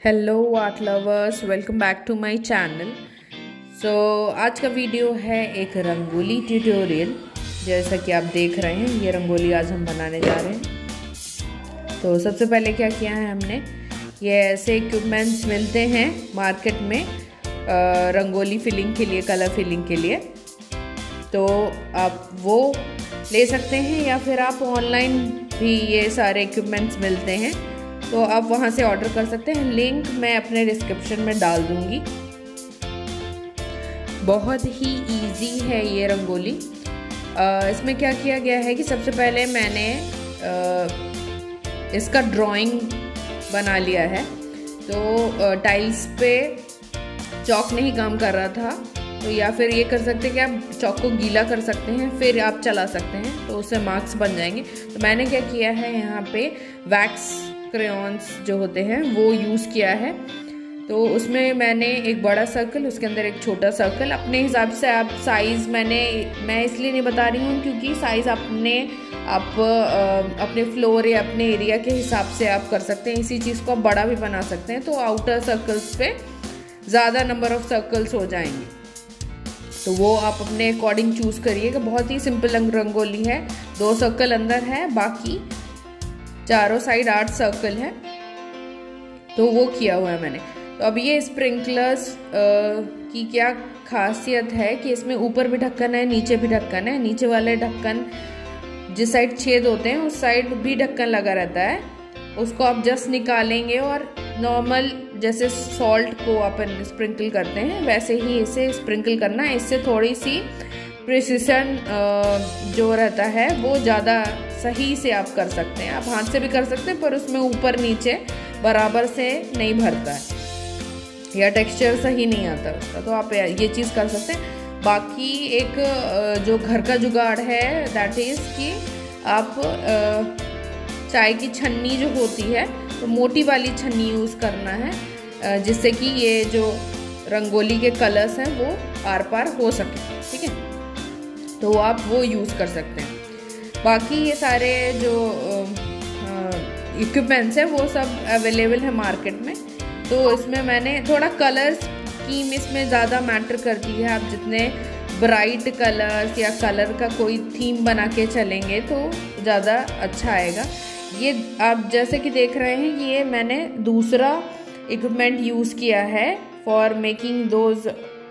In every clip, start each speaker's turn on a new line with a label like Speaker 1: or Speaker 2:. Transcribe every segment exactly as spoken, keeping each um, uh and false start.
Speaker 1: Hello art lovers, welcome back to my channel. So आज का video है एक रंगोली ट्यूटोरियल। जैसा कि आप देख रहे हैं, ये रंगोली आज हम बनाने जा रहे हैं। तो सबसे पहले क्या किया है हमने, ये ऐसे इक्विपमेंट्स मिलते हैं मार्केट में रंगोली फिलिंग के लिए, कलर फिलिंग के लिए। तो आप वो ले सकते हैं या फिर आप ऑनलाइन भी ये सारे इक्विपमेंट्स मिलते हैं, तो आप वहाँ से ऑर्डर कर सकते हैं। लिंक मैं अपने डिस्क्रिप्शन में डाल दूँगी। बहुत ही इजी है ये रंगोली। आ, इसमें क्या किया गया है कि सबसे पहले मैंने आ, इसका ड्राइंग बना लिया है। तो टाइल्स पे चॉक नहीं काम कर रहा था, तो या फिर ये कर सकते हैं कि आप चॉक को गीला कर सकते हैं, फिर आप चला सकते हैं, तो उससे मार्क्स बन जाएंगे। तो मैंने क्या किया है, यहाँ पे वैक्स क्रेयॉन्स जो होते हैं वो यूज़ किया है। तो उसमें मैंने एक बड़ा सर्कल, उसके अंदर एक छोटा सर्कल, अपने हिसाब से आप साइज़ मैंने मैं इसलिए नहीं बता रही हूँ क्योंकि साइज़ अपने आप अपने फ्लोर या अपने एरिया के हिसाब से आप कर सकते हैं। इसी चीज़ को आप बड़ा भी बना सकते हैं, तो आउटर सर्कल्स पे ज़्यादा नंबर ऑफ सर्कल्स हो जाएंगे, तो वो आप अपने अकॉर्डिंग चूज़ करिएगा। बहुत ही सिंपल रंगोली है। दो सर्कल अंदर है, बाकी चारों साइड आठ सर्कल है, तो वो किया हुआ है मैंने। तो अब ये स्प्रिंकलर्स की क्या खासियत है कि इसमें ऊपर भी ढक्कन है, नीचे भी ढक्कन है। नीचे वाले ढक्कन जिस साइड छेद होते हैं उस साइड भी ढक्कन लगा रहता है, उसको आप जस्ट निकालेंगे और नॉर्मल जैसे सॉल्ट को अपन स्प्रिंकल करते हैं वैसे ही इसे स्प्रिंकल करना है। इससे थोड़ी सी प्रिसिशन जो रहता है वो ज़्यादा सही से आप कर सकते हैं। आप हाथ से भी कर सकते हैं, पर उसमें ऊपर नीचे बराबर से नहीं भरता है या टेक्सचर सही नहीं आता उसका, तो आप ये चीज़ कर सकते हैं। बाकी एक जो घर का जुगाड़ है, दैट इज़ कि आप चाय की छन्नी जो होती है, तो मोटी वाली छन्नी यूज़ करना है, जिससे कि ये जो रंगोली के कलर्स हैं वो आर पार हो सके। ठीक है, तो आप वो यूज़ कर सकते हैं। बाकी ये सारे जो इक्विपमेंट्स हैं वो सब अवेलेबल है मार्केट में। तो इसमें मैंने थोड़ा कलर स्कीम इसमें ज़्यादा मैटर करती है। आप जितने ब्राइट कलर्स या कलर का कोई थीम बना के चलेंगे तो ज़्यादा अच्छा आएगा। ये आप जैसे कि देख रहे हैं, ये मैंने दूसरा इक्विपमेंट यूज़ किया है फॉर मेकिंग दोज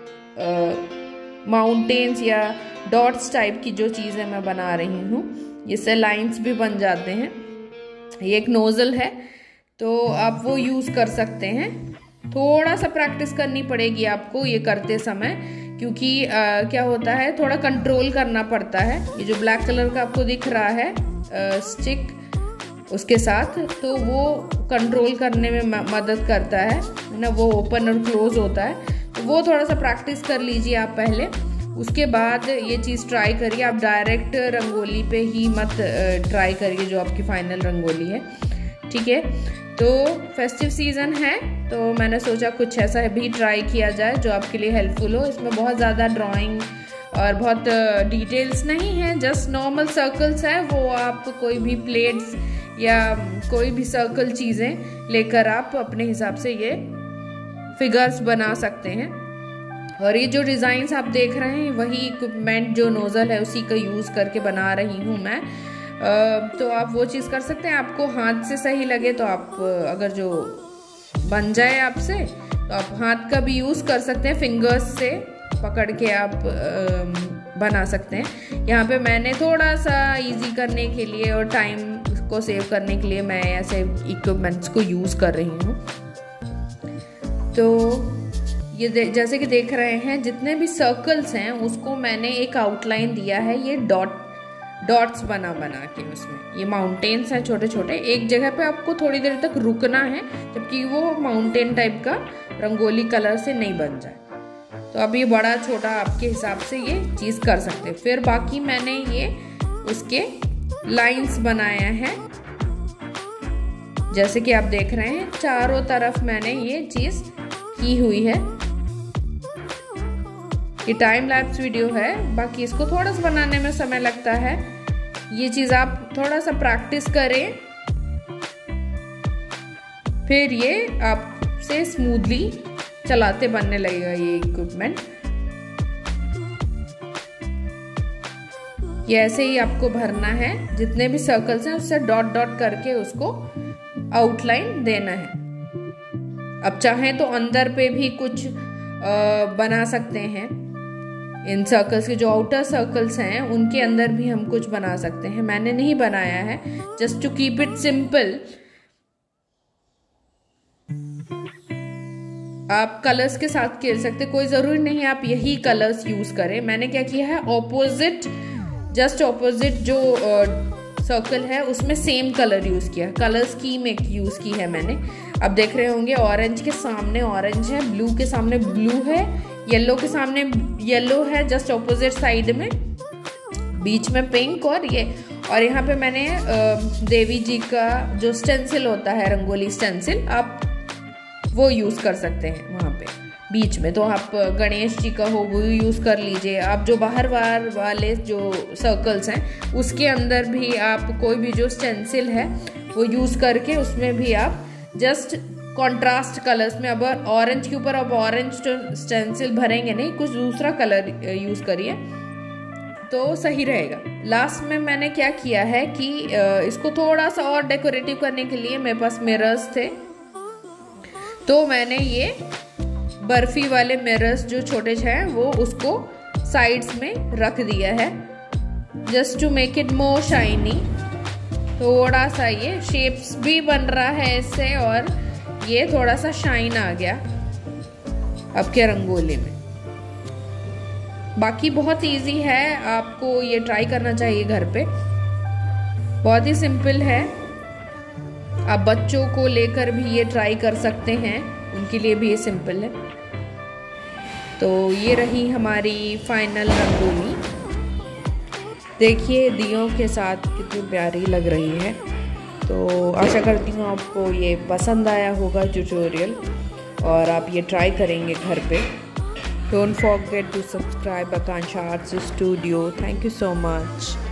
Speaker 1: माउंटेन्स या डॉट्स टाइप की जो चीज़ें मैं बना रही हूँ, इससे लाइंस भी बन जाते हैं। ये एक नोज़ल है, तो आप वो यूज़ कर सकते हैं। थोड़ा सा प्रैक्टिस करनी पड़ेगी आपको ये करते समय, क्योंकि आ, क्या होता है, थोड़ा कंट्रोल करना पड़ता है। ये जो ब्लैक कलर का आपको दिख रहा है आ, स्टिक उसके साथ, तो वो कंट्रोल करने में मदद करता है ना, वो ओपन और क्लोज होता है। तो वो थोड़ा सा प्रैक्टिस कर लीजिए आप पहले, उसके बाद ये चीज़ ट्राई करिए। आप डायरेक्ट रंगोली पे ही मत ट्राई करिए जो आपकी फाइनल रंगोली है। ठीक है, तो फेस्टिव सीज़न है, तो मैंने सोचा कुछ ऐसा भी ट्राई किया जाए जो आपके लिए हेल्पफुल हो। इसमें बहुत ज़्यादा ड्राइंग और बहुत डिटेल्स नहीं है, जस्ट नॉर्मल सर्कल्स है। वो आप कोई भी प्लेट्स या कोई भी सर्कल चीज़ें लेकर आप अपने हिसाब से ये फिगर्स बना सकते हैं। और ये जो डिज़ाइंस आप देख रहे हैं, वही इक्विपमेंट जो नोज़ल है उसी का यूज़ करके बना रही हूँ मैं। तो आप वो चीज़ कर सकते हैं। आपको हाथ से सही लगे तो आप, अगर जो बन जाए आपसे, तो आप हाथ का भी यूज़ कर सकते हैं। फिंगर्स से पकड़ के आप बना सकते हैं। यहाँ पे मैंने थोड़ा सा इजी करने के लिए और टाइम को सेव करने के लिए मैं ऐसे इक्विपमेंट्स को यूज़ कर रही हूँ। तो ये जैसे कि देख रहे हैं, जितने भी सर्कल्स हैं उसको मैंने एक आउटलाइन दिया है, ये डॉट डॉट्स बना बना के। उसमें ये माउंटेन्स हैं छोटे छोटे, एक जगह पे आपको थोड़ी देर तक रुकना है जबकि वो माउंटेन टाइप का रंगोली कलर से नहीं बन जाए। तो अब ये बड़ा छोटा आपके हिसाब से ये चीज़ कर सकते हैं। फिर बाकी मैंने ये उसके लाइंस बनाया है, जैसे कि आप देख रहे हैं, चारों तरफ मैंने ये चीज़ की हुई है। ये टाइम लैप्स वीडियो है, बाकी इसको थोड़ा सा बनाने में समय लगता है। ये चीज़ आप थोड़ा सा प्रैक्टिस करें, फिर ये आप से स्मूथली चलाते बनने लगेगा ये इक्विपमेंट। ये ऐसे ही आपको भरना है, जितने भी सर्कल्स हैं उससे डॉट डॉट करके उसको आउटलाइन देना है। अब चाहें तो अंदर पे भी कुछ आ, बना सकते हैं। इन सर्कल्स के जो आउटर सर्कल्स हैं उनके अंदर भी हम कुछ बना सकते हैं। मैंने नहीं बनाया है, just to keep it simple. आप कलर्स के साथ खेल सकते, कोई जरूरी नहीं आप यही कलर्स यूज करें। मैंने क्या किया है, ऑपोजिट, जस्ट ऑपोजिट जो सर्कल uh, है उसमें सेम कलर यूज किया, कलर स्कीम एक यूज की है मैंने। अब देख रहे होंगे ऑरेंज के सामने ऑरेंज है, ब्लू के सामने ब्लू है, येलो के सामने येलो है, जस्ट ऑपोजिट साइड में, बीच में पिंक और ये। और यहाँ पे मैंने uh, देवी जी का जो स्टेंसिल होता है, रंगोली स्टेंसिल, आप वो यूज कर सकते हैं वहाँ पे बीच में। तो आप गणेश जी का हो वो यूज कर लीजिए। आप जो बाहर बाहर वाले जो सर्कल्स हैं उसके अंदर भी आप कोई भी जो स्टेंसिल है वो यूज करके उसमें भी आप जस्ट कंट्रास्ट कलर्स में, अब ऑरेंज के ऊपर अब ऑरेंज स्टेंसिल भरेंगे नहीं, कुछ दूसरा कलर यूज करिए तो सही रहेगा। लास्ट में मैंने क्या किया है कि इसको थोड़ा सा और डेकोरेटिव करने के लिए मेरे पास मिरर्स थे, तो मैंने ये बर्फी वाले मिरर्स जो छोटे हैं वो उसको साइड्स में रख दिया है, just to make it more shiny. थोड़ा सा ये शेप्स भी बन रहा है इससे और ये थोड़ा सा शाइन आ गया आपके रंगोली में। बाकी बहुत इजी है, आपको ये ट्राई करना चाहिए घर पे, बहुत ही सिंपल है। आप बच्चों को लेकर भी ये ट्राई कर सकते हैं, उनके लिए भी ये सिंपल है। तो ये रही हमारी फाइनल रंगोली। देखिए दियों के साथ कितनी प्यारी लग रही है। तो आशा करती हूँ आपको ये पसंद आया होगा ट्यूटोरियल और आप ये ट्राई करेंगे घर पे। Don't forget to subscribe Akanksha arts studio. Thank you so much.